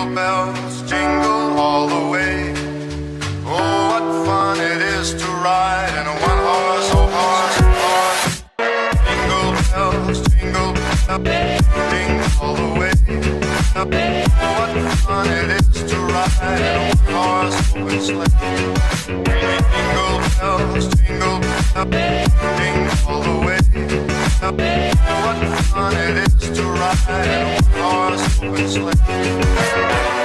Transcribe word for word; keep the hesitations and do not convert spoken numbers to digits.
Jingle bells, jingle all the way. Oh, what fun it is to ride in a one-horse, oh-horse, horse. Jingle bells, jingle bells, jingle all the way. Oh, what fun it is to ride in a one-horse open sleigh. Jingle bells, jingle bells, jingle all the way. Oh, what fun it is to ride in a one-horse open sleigh.